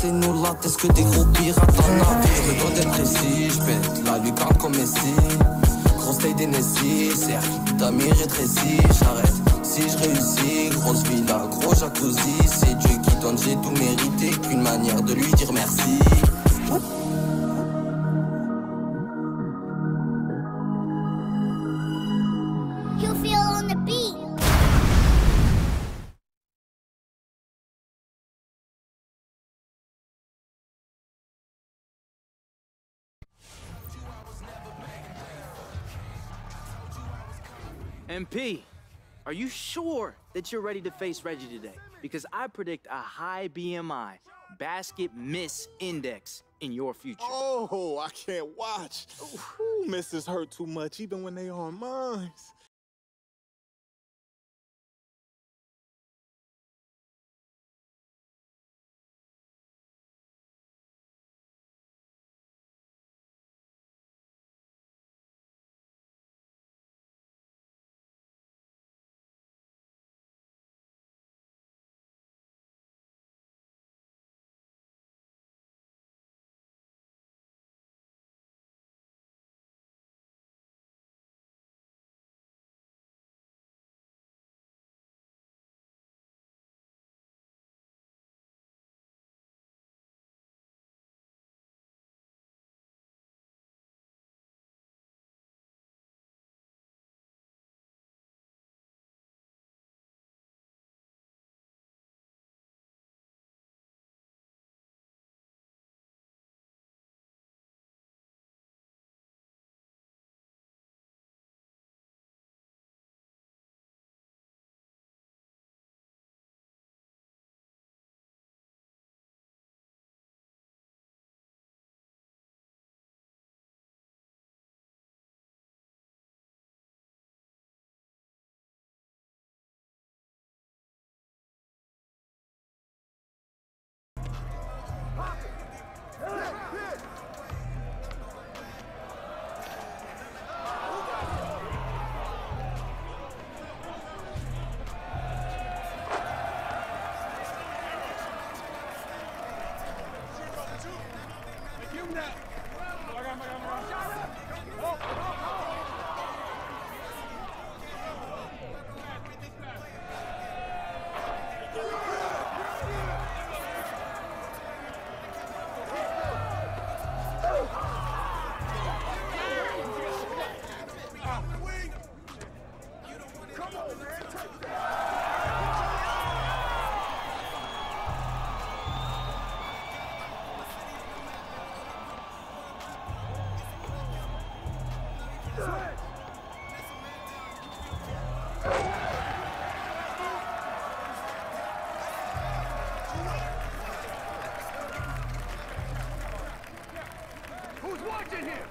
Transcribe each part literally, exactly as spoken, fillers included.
nous la tête que des gros pirates en navire. Je me dois d'être précis, je pète la lucarne comme Messi. Grosse taille d'Enessie, cercle d'amis rétrécis. J'arrête si je réussis, grosse villa, gros jacuzzi. C'est Dieu qui donne, j'ai tout mérité, qu'une manière de lui dire merci. You feel on the beat. M P, are you sure that you're ready to face Reggie today? Because I predict a high B M I, basket miss index in your future. Oh, I can't watch. Ooh, misses hurt too much, even when they on mine. Who's watching here?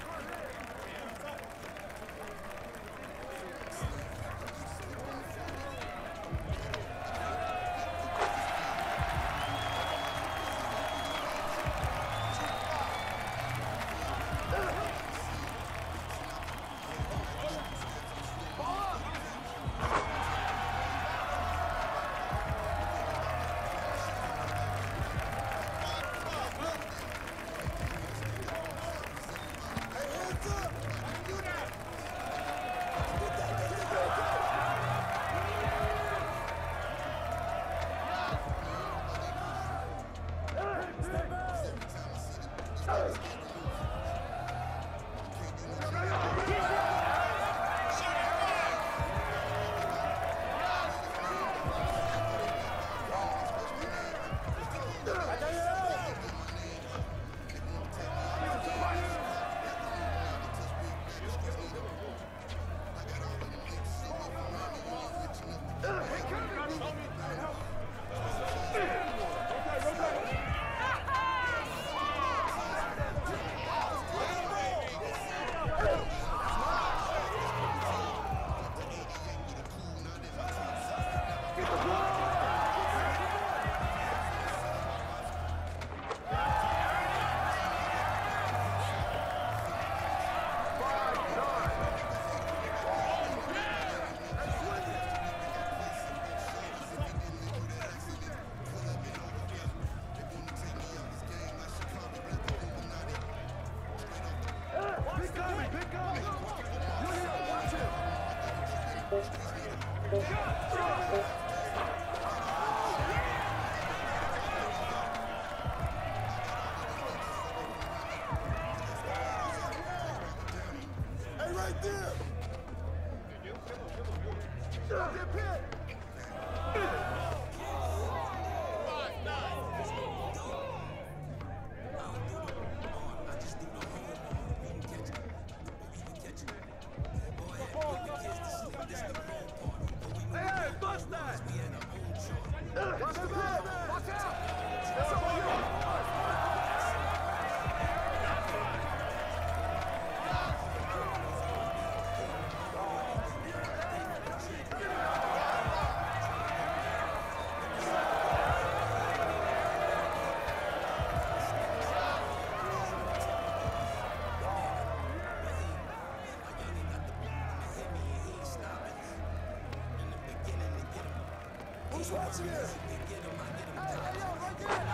Who's watching it? Hey, hey, yo, right there!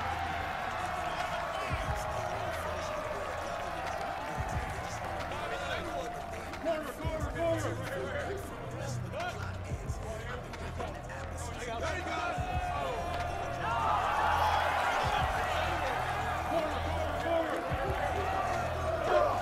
Corner, corner, corner! I got it. Corner, corner, corner!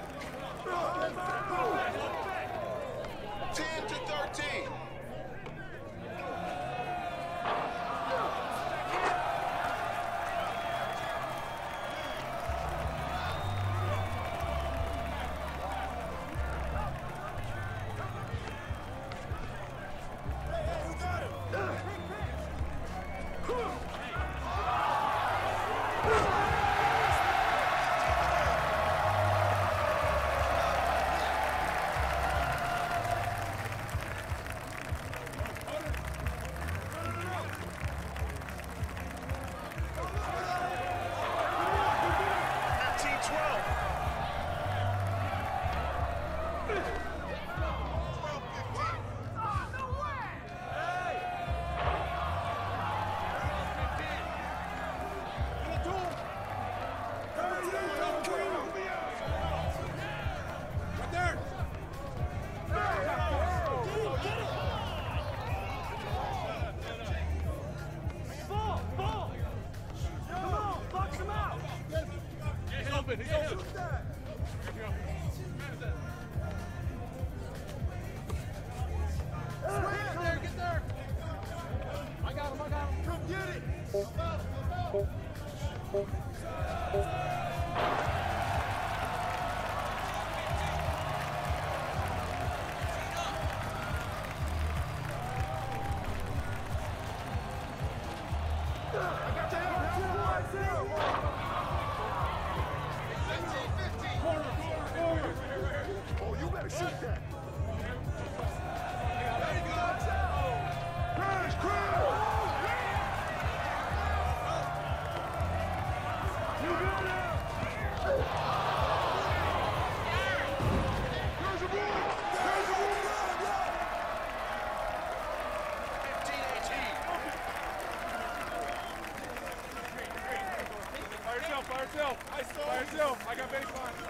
ten to thirteen. open. He's open. Shoot that. Get there, get there. I got him, I got him. Come get it. Stop out, stop out. I got you. Oh, you better shoot that. Crash, crash! You got it! There's a ball! There's a ball! fifteen eighteen. Fire yourself, fire yourself. I saw fire yourself. I got baseline.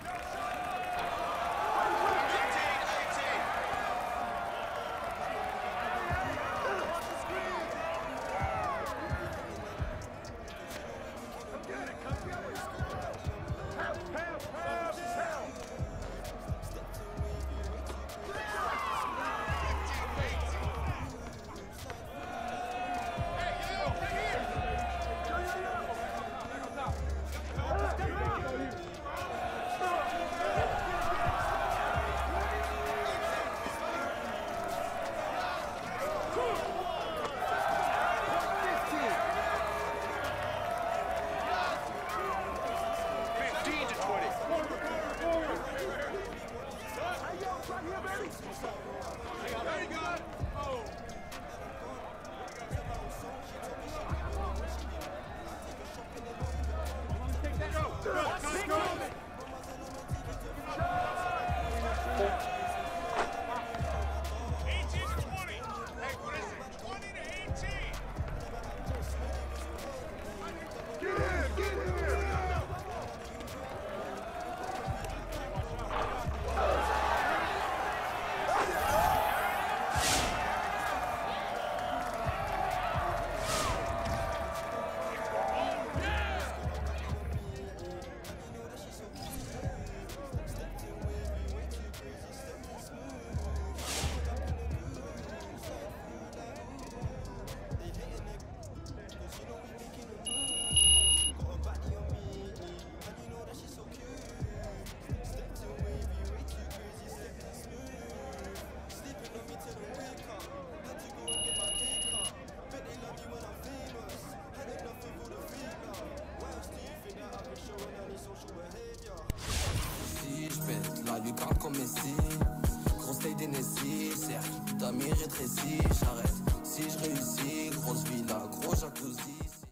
Comme Messi, grosse taille d'Hennessy, cercle, d'amis rétrécis, j'arrête. Si je réussis, grosse villa, gros jacuzzi.